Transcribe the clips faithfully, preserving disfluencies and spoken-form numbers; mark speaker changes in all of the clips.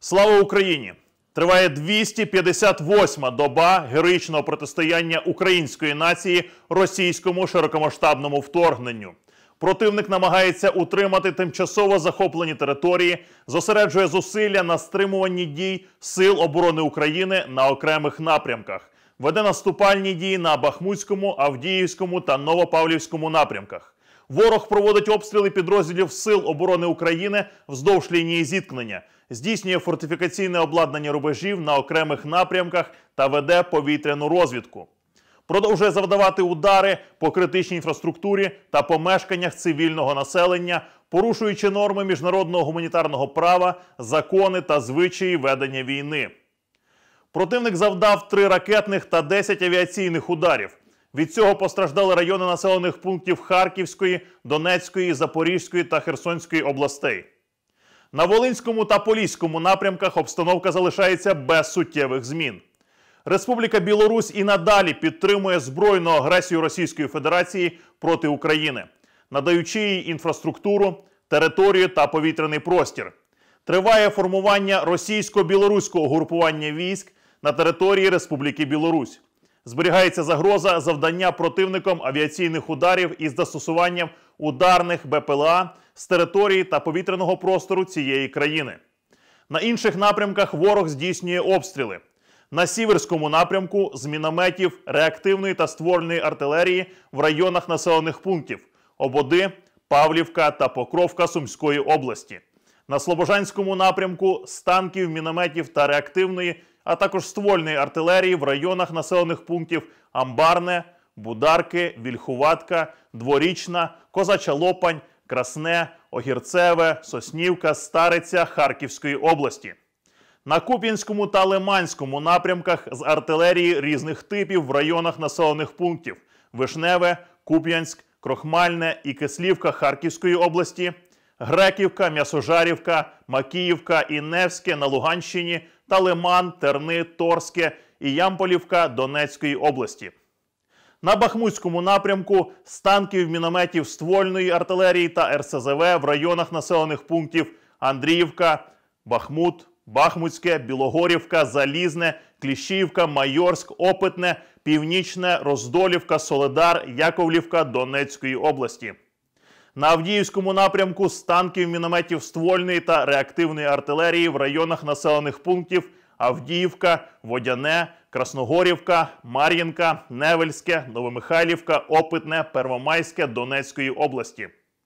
Speaker 1: Слава Україні! Триває двісті п'ятдесят восьма доба героїчного протистояння української нації російському широкомасштабному вторгненню. Противник намагається утримати тимчасово захоплені території, зосереджує зусилля на стримуванні дій Сил оборони України на окремих напрямках, веде наступальні дії на Бахмутському, Авдіївському та Новопавлівському напрямках. Ворог проводить обстріли підрозділів Сил оборони України вздовж лінії зіткнення, здійснює фортифікаційне обладнання рубежів на окремих напрямках та веде повітряну розвідку. Продовжує завдавати удари по критичній інфраструктурі та помешканнях цивільного населення, порушуючи норми міжнародного гуманітарного права, закони та звичаї ведення війни. Противник завдав три ракетних та десять авіаційних ударів. Від цього постраждали райони населених пунктів Харківської, Донецької, Запорізької та Херсонської областей. На Волинському та Поліському напрямках обстановка залишається без суттєвих змін. Республіка Білорусь і надалі підтримує збройну агресію Російської Федерації проти України, надаючи їй інфраструктуру, територію та повітряний простір. Триває формування російсько-білоруського групування військ на території Республіки Білорусь. Зберігається загроза завдання противником авіаційних ударів із застосуванням ударних Б П Л А з території та повітряного простору цієї країни. На інших напрямках ворог здійснює обстріли. На Сіверському напрямку з мінометів, реактивної та ствольної артилерії в районах населених пунктів Ободи, Павлівка та Покровка Сумської області. На Слобожанському напрямку з танків, мінометів та реактивної, а також ствольної артилерії в районах населених пунктів Амбарне, Бударки, Вільхуватка, Дворічна, Козача Лопань, Красне, Огірцеве, Соснівка, Стариця Харківської області. На Куп'янському та Лиманському напрямках з артилерії різних типів в районах населених пунктів Вишневе, Куп'янськ, Крохмальне і Кислівка Харківської області, Греківка, М'ясожарівка, Макіївка і Невське на Луганщині та Лиман, Терни, Торське і Ямполівка Донецької області. На Бахмутському напрямку з танків, мінометів ствольної артилерії та Р С З В в районах населених пунктів Андріївка, Бахмут, Бахмутське, Білогорівка, Залізне, Кліщівка, Майорськ, Опитне, Північне, Роздолівка, Солидар, Яковлівка Донецької області. На Авдіївському напрямку з танків, мінометів ствольної та реактивної артилерії в районах населених пунктів Авдіївка, Водяне, Красногорівка, Мар'їнка, Невельське, Новомихайлівка, Опитне, Первомайське Донецької області.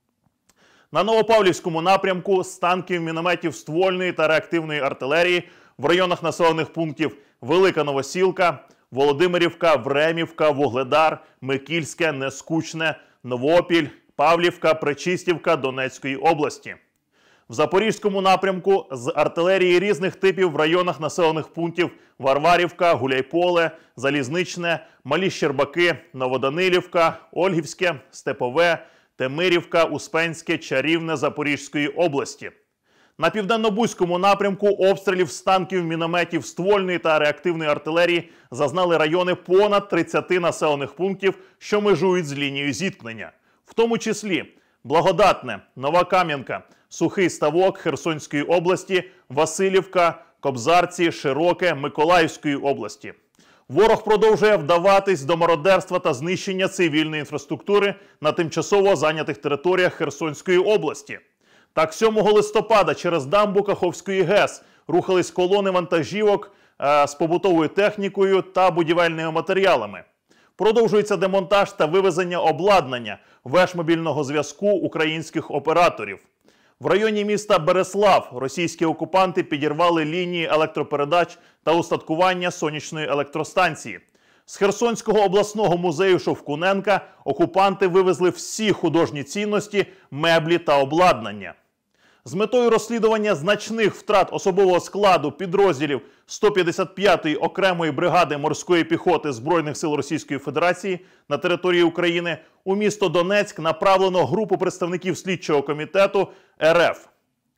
Speaker 1: На Новопавлівському напрямку з танків, мінометів ствольної та реактивної артилерії в районах населених пунктів Велика Новосілка, Володимирівка, Времівка, Вугледар, Микільське, Нескучне, Новопіль, Павлівка, Пречистівка Донецької області. В Запорізькому напрямку з артилерії різних типів в районах населених пунктів Варварівка, Гуляйполе, Залізничне, Малі Щербаки, Новоданилівка, Ольгівське, Степове, Темирівка, Успенське, Чарівне Запорізької області. На Південно-Бузькому напрямку обстрілів з танків, мінометів ствольної та реактивної артилерії зазнали райони понад тридцяти населених пунктів, що межують з лінією зіткнення. В тому числі Благодатне, Нова Кам'янка, Сухий Ставок Херсонської області, Василівка, Кобзарці, Широке Миколаївської області. Ворог продовжує вдаватись до мародерства та знищення цивільної інфраструктури на тимчасово зайнятих територіях Херсонської області. Так, сьомого листопада через дамбу Каховської ГЕС рухались колони вантажівок е, з побутовою технікою та будівельними матеріалами. Продовжується демонтаж та вивезення обладнання вежмобільного зв'язку українських операторів. В районі міста Береслав російські окупанти підірвали лінії електропередач та устаткування сонячної електростанції. З Херсонського обласного музею Шовкуненка окупанти вивезли всі художні цінності, меблі та обладнання. З метою розслідування значних втрат особового складу підрозділів сто п'ятдесят п'ятої окремої бригади морської піхоти Збройних сил Російської Федерації на території України у місто Донецьк направлено групу представників слідчого комітету Р Ф.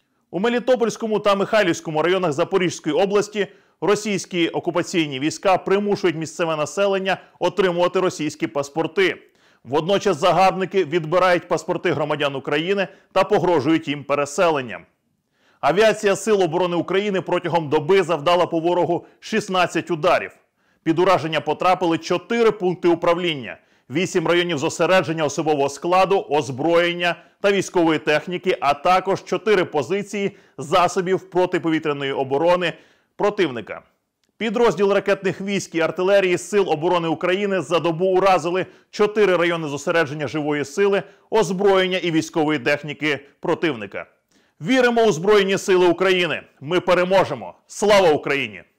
Speaker 1: У Мелітопольському та Михайлівському районах Запорізької області російські окупаційні війська примушують місцеве населення отримувати російські паспорти. Водночас загарбники відбирають паспорти громадян України та погрожують їм переселенням. Авіація Сил оборони України протягом доби завдала по ворогу шістнадцять ударів. Під ураження потрапили чотири пункти управління, вісім районів зосередження особового складу, озброєння та військової техніки, а також чотири позиції засобів протиповітряної оборони противника. Підрозділ ракетних військ і артилерії Сил оборони України за добу уразили чотири райони зосередження живої сили, озброєння і військової техніки противника. Віримо у Збройні Сили України! Ми переможемо! Слава Україні!